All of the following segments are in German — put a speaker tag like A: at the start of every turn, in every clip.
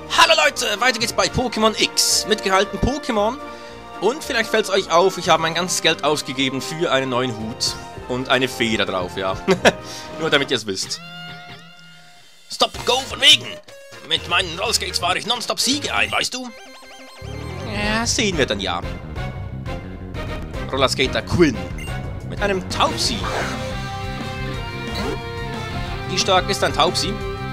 A: Hallo Leute, weiter geht's bei Pokémon X mit gehaltenen Pokémon. Und vielleicht fällt es euch auf, ich habe mein ganzes Geld ausgegeben für einen neuen Hut und eine Fee da drauf, ja. Nur damit ihr es wisst. Stop, go, von wegen! Mit meinen Rollskates fahre ich nonstop Siege ein, weißt du? Ja, sehen wir dann ja. Rollerskater Quinn mit einem Taubsi. Wie stark ist ein Taubsi?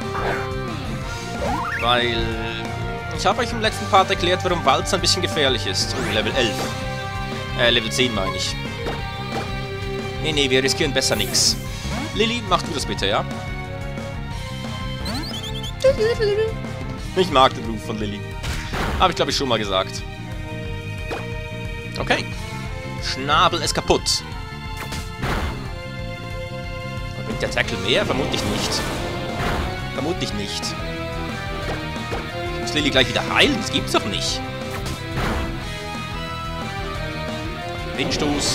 A: Weil ich habe euch im letzten Part erklärt, warum Walz ein bisschen gefährlich ist. Oh, Level 11. Level 10 meine ich. Nee, wir riskieren besser nix. Lilly, mach du das bitte, ja? Ich mag den Ruf von Lilly. Habe ich, glaube ich, schon mal gesagt. Okay. Schnabel ist kaputt. Bringt der Tackle mehr? Vermutlich nicht. Vermutlich nicht. Muss Lilly gleich wieder heilen? Das gibt's doch nicht. Windstoß.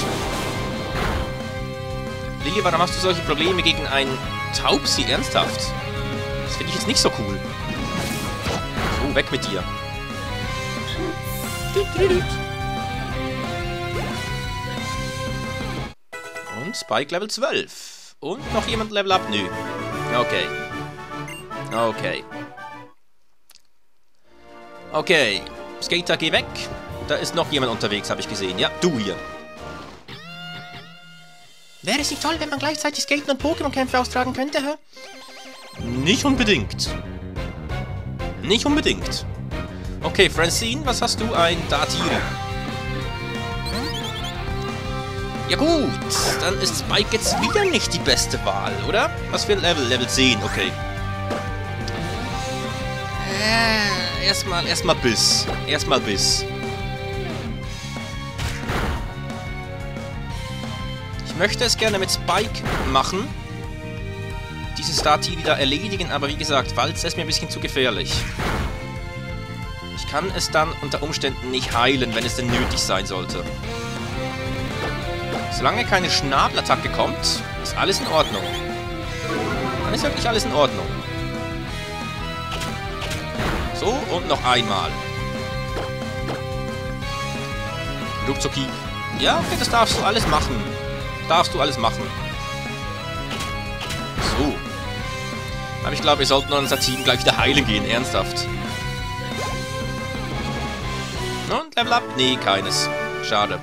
A: Lilly, warum hast du solche Probleme gegen einen Taubsi? Ernsthaft? Das finde ich jetzt nicht so cool. So, weg mit dir. Und Spike Level 12. Und noch jemand Level Up? Nö. Okay. Okay. Okay. Skater, geh weg. Da ist noch jemand unterwegs, habe ich gesehen. Ja, du hier. Wäre es nicht toll, wenn man gleichzeitig Skaten und Pokémon-Kämpfe austragen könnte, hä? Nicht unbedingt. Nicht unbedingt. Okay, Francine, was hast du? Ein Dartiri. Ja gut, dann ist Spike jetzt wieder nicht die beste Wahl, oder? Was für ein Level? Level 10, okay. Erstmal Biss. Erstmal Biss. Ich möchte es gerne mit Spike machen. Dieses Dartiri wieder erledigen, aber wie gesagt, Walz ist mir ein bisschen zu gefährlich. Ich kann es dann unter Umständen nicht heilen, wenn es denn nötig sein sollte. Solange keine Schnabelattacke kommt, ist alles in Ordnung. Dann ist wirklich alles in Ordnung. So, und noch einmal. Ruckzucki. Ja, okay, das darfst du alles machen. Darfst du alles machen. So. Aber ich glaube, wir sollten unser Team gleich wieder heilen gehen, ernsthaft. Und Level Up? Nee, keines. Schade.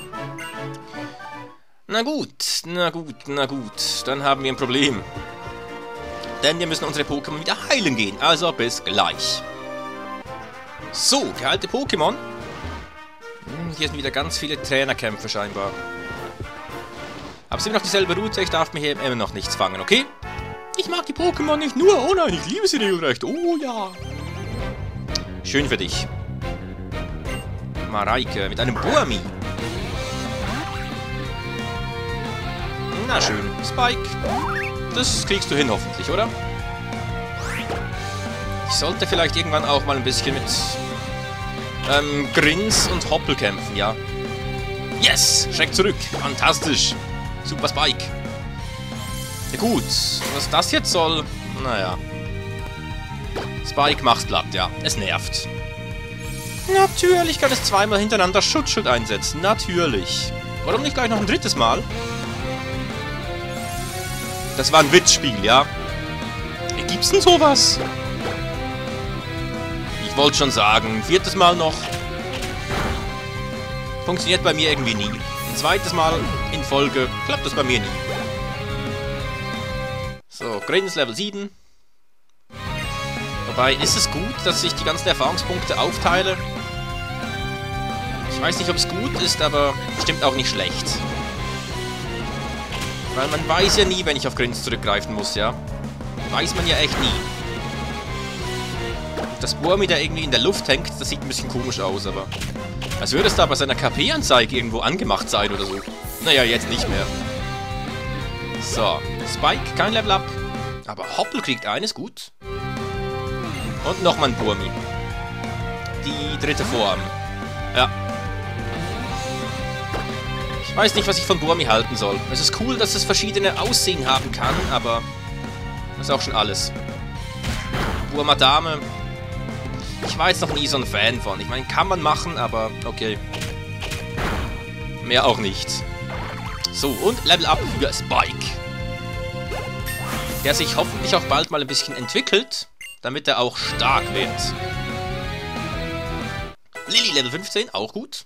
A: Na gut, na gut, na gut. Dann haben wir ein Problem. Denn wir müssen unsere Pokémon wieder heilen gehen. Also bis gleich. So, geheilte Pokémon. Hier sind wieder ganz viele Trainerkämpfe scheinbar. Aber es ist immer noch dieselbe Route. Ich darf mir hier immer noch nichts fangen, okay? Ich mag die Pokémon nicht nur. Oh nein, ich liebe sie regelrecht. Oh ja. Schön für dich. Mareike mit einem Burmi. Na schön. Spike. Das kriegst du hin hoffentlich, oder? Ich sollte vielleicht irgendwann auch mal ein bisschen mit Grins und Hoppel kämpfen, ja. Yes! Schreck zurück. Fantastisch. Super Spike. Ja gut. Was das jetzt soll? Naja. Spike macht's platt, ja. Es nervt. Natürlich kann es zweimal hintereinander Schutzschild einsetzen. Natürlich. Warum nicht gleich noch ein drittes Mal? Das war ein Witzspiel, ja? Gibt's denn sowas? Ich wollte schon sagen, viertes Mal noch. Funktioniert bei mir irgendwie nie. Ein zweites Mal in Folge klappt das bei mir nie. So, Grins Level 7. Wobei, ist es gut, dass ich die ganzen Erfahrungspunkte aufteile? Ich weiß nicht, ob es gut ist, aber bestimmt auch nicht schlecht. Weil man weiß ja nie, wenn ich auf Grins zurückgreifen muss, ja? Weiß man ja echt nie. Das Burmi, der irgendwie in der Luft hängt, das sieht ein bisschen komisch aus, aber... Als würde es da bei seiner KP-Anzeige irgendwo angemacht sein oder so. Naja, jetzt nicht mehr. So, Spike, kein Level Up. Aber Hoppel kriegt eines, gut. Und nochmal ein Burmi. Die dritte Form. Ja. Ich weiß nicht, was ich von Burmi halten soll. Es ist cool, dass es verschiedene Aussehen haben kann, aber... Das ist auch schon alles. Burmadame. Ich war jetzt noch nie so ein Fan von. Ich meine, kann man machen, aber okay. Mehr auch nicht. So, und Level Up für Spike. Der sich hoffentlich auch bald mal ein bisschen entwickelt, damit er auch stark wird. Lilly Level 15, auch gut.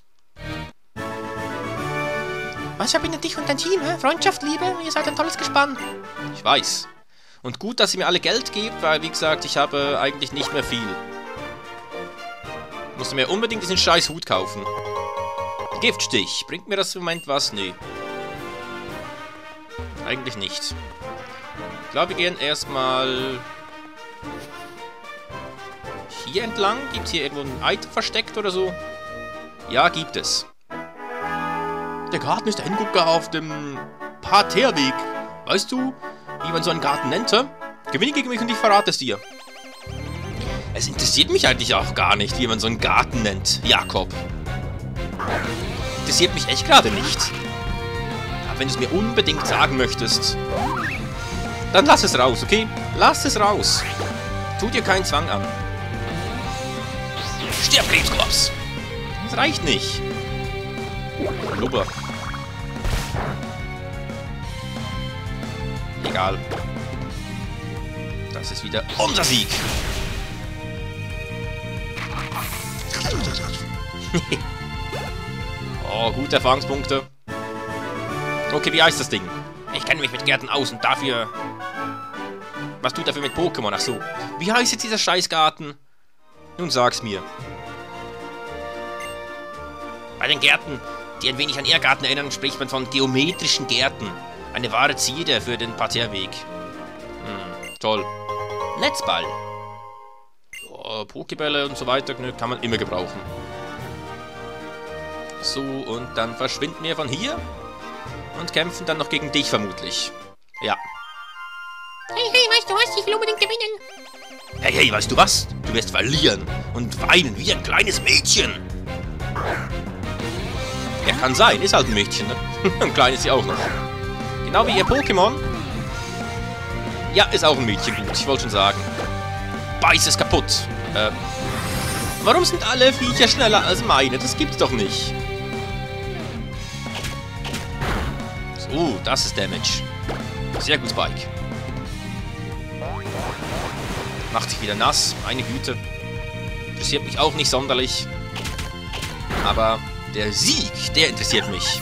A: Was verbindet dich und dein Team, hä? Freundschaft, Liebe? Ihr seid ein tolles Gespann. Ich weiß. Und gut, dass ihr mir alle Geld gebt, weil, wie gesagt, ich habe eigentlich nicht mehr viel. Ich musste mir unbedingt diesen scheiß Hut kaufen. Giftstich. Bringt mir das im Moment was? Nee. Eigentlich nicht. Ich glaube, wir gehen erstmal hier entlang. Gibt es hier irgendwo ein Item versteckt oder so? Ja, gibt es. Der Garten ist der Hingucker auf dem Parterreweg. Weißt du, wie man so einen Garten nennt? Gewinne gegen mich und ich verrate es dir. Es interessiert mich eigentlich auch gar nicht, wie man so einen Garten nennt, Jakob. Interessiert mich echt gerade nicht. Aber wenn du es mir unbedingt sagen möchtest, dann lass es raus, okay? Lass es raus. Tu dir keinen Zwang an. Stirb, Krebskorps! Das reicht nicht. Blubber. Egal. Das ist wieder unser Sieg. Oh, gute Erfahrungspunkte. Okay, wie heißt das Ding? Ich kenne mich mit Gärten aus und dafür... Was tut dafür mit Pokémon? Ach so. Wie heißt jetzt dieser Scheißgarten? Nun sag's mir. Bei den Gärten, die ein wenig an Irrgarten erinnern, spricht man von geometrischen Gärten. Eine wahre Zierde für den Parterreweg. Toll. Netzball. Ja, Pokébälle und so weiter kann man immer gebrauchen. So, und dann verschwinden wir von hier und kämpfen dann noch gegen dich vermutlich. Ja.
B: Hey, weißt du was? Ich will unbedingt gewinnen.
A: Hey, weißt du was? Du wirst verlieren und weinen wie ein kleines Mädchen. Ja, kann sein. Ist halt ein Mädchen, ne? Ein kleines ist sie auch noch. Genau wie ihr Pokémon. Ja, ist auch ein Mädchen. Gut, ich wollte schon sagen. Beiß es kaputt. Warum sind alle Viecher schneller als meine? Das gibt's doch nicht. So, das ist Damage. Sehr gut, Spike. Macht sich wieder nass. Meine Güte. Interessiert mich auch nicht sonderlich. Aber der Sieg, der interessiert mich.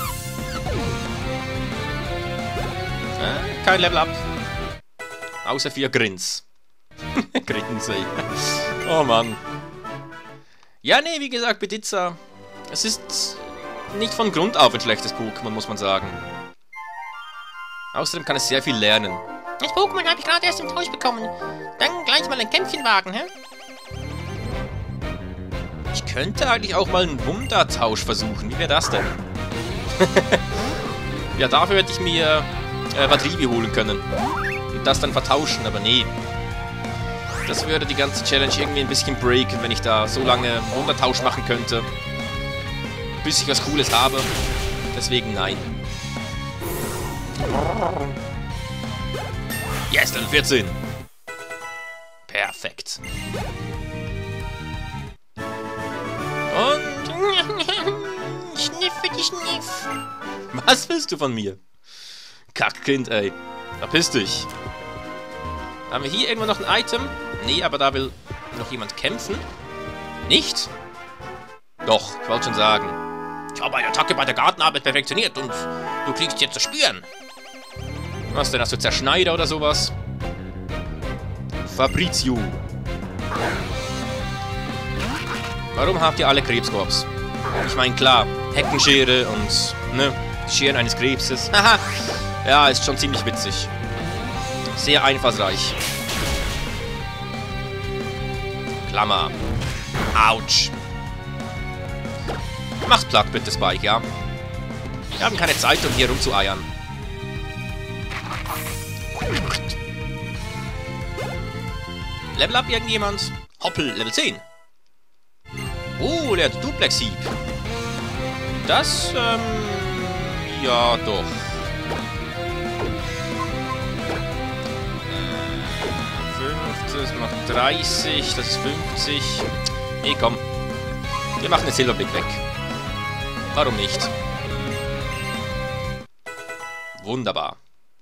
A: Kein Level Up. Außer für Grins. Grinse. Oh Mann. Ja, nee, wie gesagt, Beditza. Es ist nicht von Grund auf ein schlechtes Pokémon, muss man sagen. Außerdem kann es sehr viel lernen.
B: Das Pokémon habe ich gerade erst im Tausch bekommen. Dann gleich mal ein Kämpfchen wagen, hä?
A: Ich könnte eigentlich auch mal einen Wundertausch versuchen. Wie wäre das denn? Ja, dafür hätte ich mir Vadribi holen können. Und das dann vertauschen, aber nee. Das würde die ganze Challenge irgendwie ein bisschen breaken, wenn ich da so lange Wundertausch machen könnte. Bis ich was Cooles habe. Deswegen nein. Yes, Level 14. Perfekt. Und...
B: Schniff für die Schniff.
A: Was willst du von mir? Kackkind, ey. Verpiss dich. Haben wir hier irgendwo noch ein Item? Nee, aber da will noch jemand kämpfen. Nicht? Doch, ich wollte schon sagen. Ich habe eine Attacke bei der Gartenarbeit perfektioniert und du kriegst jetzt zu spüren. Was denn, hast du Zerschneider oder sowas? Fabrizio. Warum habt ihr alle Krebskorps? Ich meine, klar, Heckenschere und, ne, die Scheren eines Krebses. Haha, ja, ist schon ziemlich witzig. Sehr einfallsreich. Klammer. Autsch. Mach's platt bitte, Spike, ja? Wir haben keine Zeit, um hier rumzueiern. Level up irgendjemand? Hoppel, Level 10. Oh, der Duplex-Hieb. Das, ja, doch. 5, das macht 30, das ist 50. Nee, komm. Wir machen den Silberblick weg. Warum nicht? Wunderbar.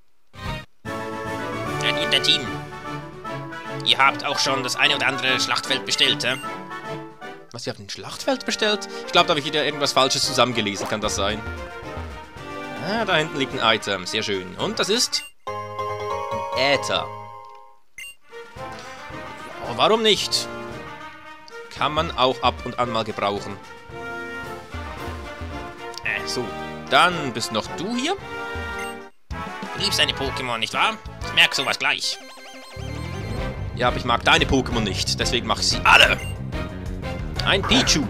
B: Ihr Team. Ihr habt auch schon das eine oder andere Schlachtfeld bestellt, hä?
A: Was, ihr habt ein Schlachtfeld bestellt? Ich glaube, da habe ich wieder irgendwas Falsches zusammengelesen. Kann das sein? Ah, da hinten liegt ein Item. Sehr schön. Und das ist... Äther. Ja, warum nicht? Kann man auch ab und an mal gebrauchen. So, dann bist noch du hier.
B: Du liebst deine Pokémon, nicht wahr? Ich merke sowas gleich.
A: Ja, aber ich mag deine Pokémon nicht. Deswegen mache ich sie alle. Ein Pichu.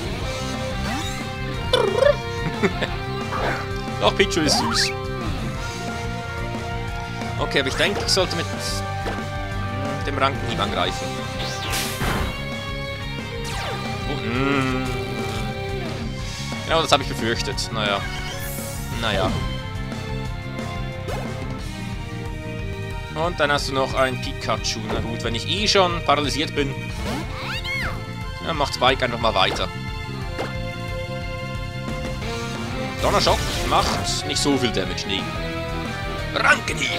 A: Doch, Pichu ist süß. Okay, aber ich denke, ich sollte mit dem Rankenhieb angreifen. Oh, genau, das habe ich befürchtet. Naja. Und dann hast du noch ein Pikachu. Na gut, wenn ich eh schon paralysiert bin, dann macht Spike einfach mal weiter. Donnerschock macht nicht so viel Damage, nee. Rankenhieb!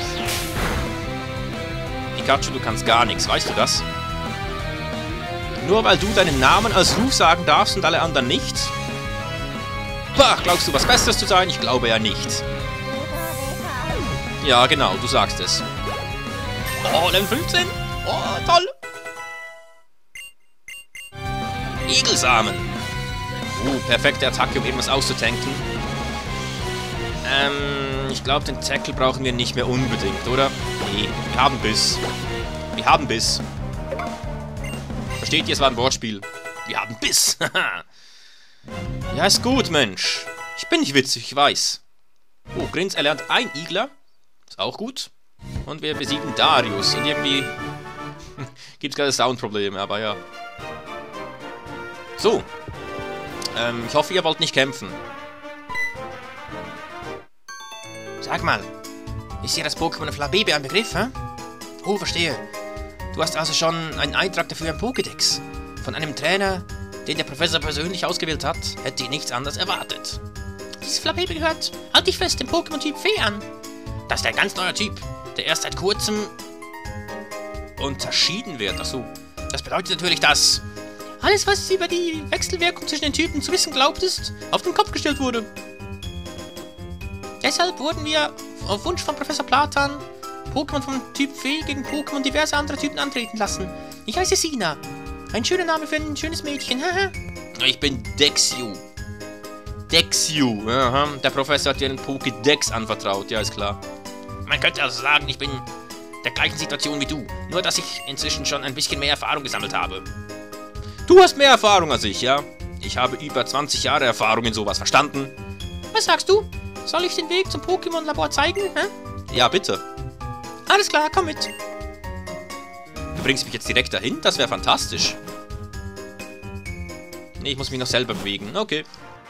A: Pikachu, du kannst gar nichts, weißt du das? Nur weil du deinen Namen als Ruf sagen darfst und alle anderen nicht? Bah, glaubst du was Besseres zu sein? Ich glaube ja nicht. Ja, genau, du sagst es. Oh, Level 15. Oh, toll. Igelsamen. Perfekte Attacke, um irgendwas auszutanken. Ich glaube, den Tackle brauchen wir nicht mehr unbedingt, oder? Nee, wir haben Biss. Wir haben Biss. Versteht ihr, es war ein Wortspiel. Wir haben Biss. Ja, ist gut, Mensch. Ich bin nicht witzig, ich weiß. Oh, Grins erlernt ein Igler. Ist auch gut. Und wir besiegen Darius. Und irgendwie gibt es gerade Soundprobleme, aber ja. So. Ich hoffe, ihr wollt nicht kämpfen.
B: Sag mal, ist dir das Pokémon Flabébé ein Begriff, hä? Oh, verstehe. Du hast also schon einen Eintrag dafür im Pokédex. Von einem Trainer, den der Professor persönlich ausgewählt hat, hätte ich nichts anderes erwartet. Dieses Flabébé gehört, halt dich fest, dem Pokémon-Typ Fee an. Das ist ein ganz neuer Typ, der erst seit kurzem
A: unterschieden wird. Achso.
B: Das bedeutet natürlich, dass alles, was über die Wechselwirkung zwischen den Typen zu wissen glaubtest, auf den Kopf gestellt wurde. Deshalb wurden wir auf Wunsch von Professor Platan Pokémon vom Typ Fee gegen Pokémon diverse andere Typen antreten lassen. Ich heiße Sina. Ein schöner Name für ein schönes Mädchen.
A: Ich bin Dexio. Dexio. Aha. Der Professor hat dir einen Pokédex anvertraut. Ja, ist klar.
B: Man könnte also sagen, ich bin der gleichen Situation wie du. Nur, dass ich inzwischen schon ein bisschen mehr Erfahrung gesammelt habe.
A: Du hast mehr Erfahrung als ich, ja? Ich habe über 20 Jahre Erfahrung in sowas, verstanden?
B: Was sagst du? Soll ich den Weg zum Pokémon-Labor zeigen?
A: Ja, bitte.
B: Alles klar, komm mit.
A: Du bringst mich jetzt direkt dahin? Das wäre fantastisch. Nee, ich muss mich noch selber bewegen. Okay.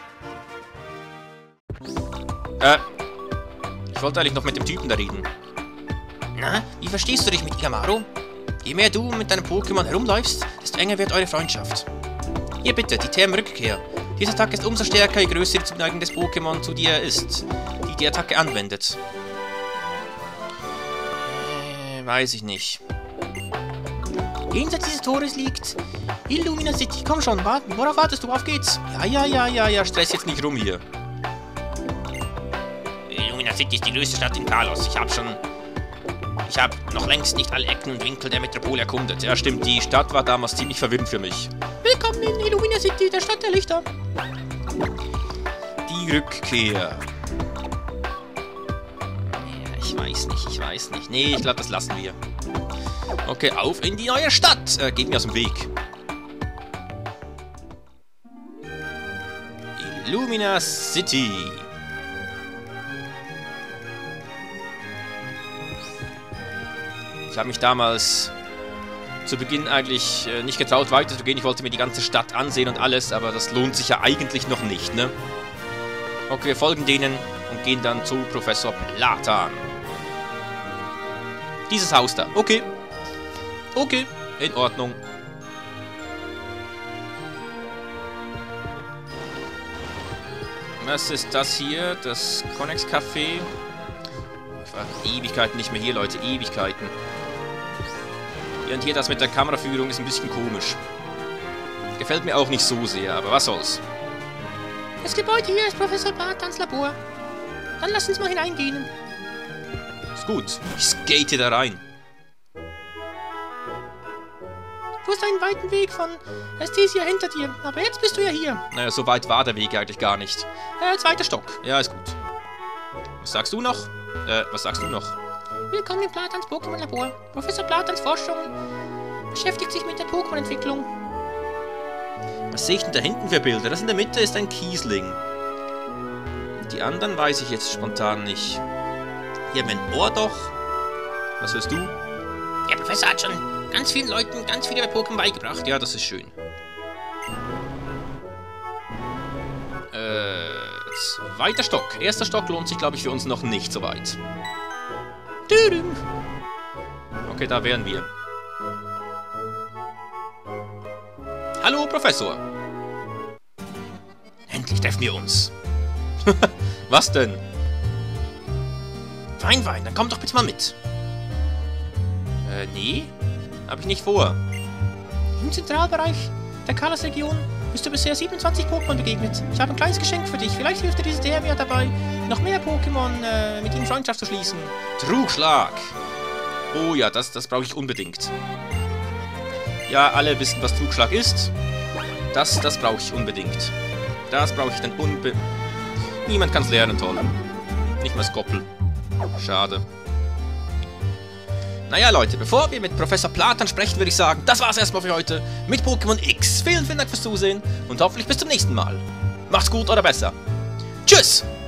A: Ich wollte eigentlich noch mit dem Typen da reden.
B: Na, wie verstehst du dich mit Igamaru? Je mehr du mit deinem Pokémon herumläufst, desto enger wird eure Freundschaft. Hier bitte, die TM-Rückkehr. Diese Attacke ist umso stärker, je größer die Zuneigung des Pokémon zu dir ist, die die Attacke anwendet.
A: Weiß ich nicht.
B: Jenseits dieses Tores liegt Illumina City. Komm schon, worauf wartest du? Auf geht's.
A: Ja, stress jetzt nicht rum hier.
B: Illumina City ist die größte Stadt in Kalos. Ich habe noch längst nicht alle Ecken und Winkel der Metropole erkundet.
A: Ja, stimmt, die Stadt war damals ziemlich verwirrend für mich.
B: Willkommen in Illumina City, der Stadt der Lichter.
A: Die Rückkehr. Ich weiß nicht. Nee, ich glaube, das lassen wir. Okay, auf in die neue Stadt. Geht mir aus dem Weg. Illumina City. Ich habe mich damals zu Beginn eigentlich nicht getraut, weiterzugehen. Ich wollte mir die ganze Stadt ansehen und alles, aber das lohnt sich ja eigentlich noch nicht, ne? Okay, wir folgen denen und gehen dann zu Professor Platan. Dieses Haus da. Okay. Okay, in Ordnung. Was ist das hier? Das Connex Café. Ich war Ewigkeiten nicht mehr hier, Leute. Ewigkeiten. Ja, und hier das mit der Kameraführung ist ein bisschen komisch. Gefällt mir auch nicht so sehr, aber was soll's.
B: Das Gebäude hier ist Professor Platans Labor. Dann lass uns mal hineingehen.
A: Ist gut. Ich skate da rein.
B: Du hast einen weiten Weg von Ästhesia hinter dir, aber jetzt bist du ja hier.
A: Naja, so weit war der Weg eigentlich gar nicht.
B: Zweiter Stock.
A: Ja, ist gut. Was sagst du noch? Was sagst du noch?
B: Willkommen in Platans Pokémon-Labor. Professor Platans Forschung beschäftigt sich mit der Pokémon-Entwicklung.
A: Was sehe ich denn da hinten für Bilder? Das in der Mitte ist ein Kiesling. Die anderen weiß ich jetzt spontan nicht. Hier mein Ohr doch. Was hörst du?
B: Der Professor hat schon ganz vielen Leuten ganz viel über Pokémon beigebracht.
A: Ja, das ist schön. Zweiter Stock. Erster Stock lohnt sich, glaube ich, für uns noch nicht so weit. Okay, da wären wir. Hallo, Professor. Endlich treffen wir uns. Was denn?
B: Wein, dann komm doch bitte mal mit.
A: Nee. Hab ich nicht vor.
B: Im Zentralbereich der Kalos-Region bist du bisher 27 Pokémon begegnet. Ich habe ein kleines Geschenk für dich. Vielleicht hilft dir diese DM ja dabei, noch mehr Pokémon mit ihnen Freundschaft zu schließen.
A: Trugschlag. Oh ja, das brauche ich unbedingt. Ja, alle wissen, was Trugschlag ist. Das brauche ich unbedingt. Das brauche ich dann unbedingt. Niemand kann es lernen, toll. Nicht mal Skoppel. Schade. Naja, Leute, bevor wir mit Professor Platan sprechen, würde ich sagen, das war's erstmal für heute mit Pokémon X. Vielen Dank fürs Zusehen und hoffentlich bis zum nächsten Mal. Macht's gut oder besser. Tschüss!